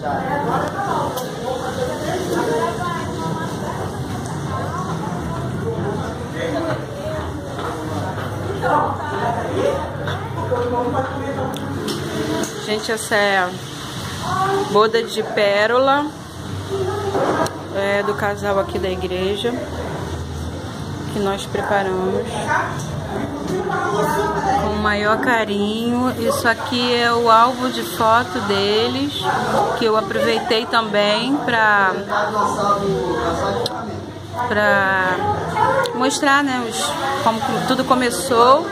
Gente, essa é boda de pérola do casal aqui da igreja que nós preparamos com o maior carinho. Isso aqui é o álbum de foto deles, que eu aproveitei também para mostrar, né, como tudo começou,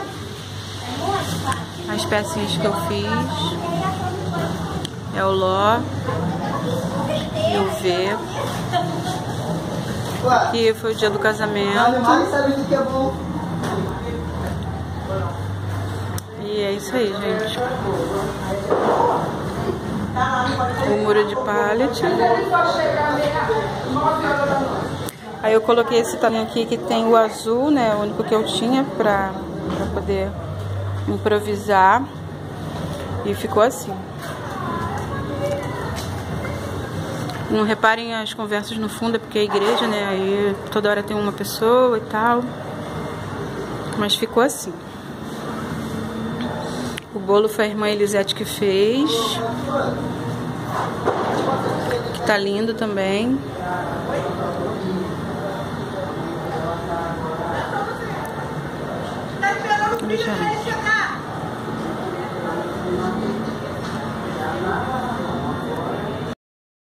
as pecinhas que eu fiz. É o Ló e o V. Aqui foi o dia do casamento. E é isso aí, gente. O muro de pallet. Aí eu coloquei esse tamanho aqui que tem o azul, né? O único que eu tinha pra poder improvisar. E ficou assim. Não reparem as conversas no fundo, é porque é igreja, né? Aí toda hora tem uma pessoa e tal. Mas ficou assim. O bolo foi a irmã Elisete que fez. Que tá lindo também. Gente.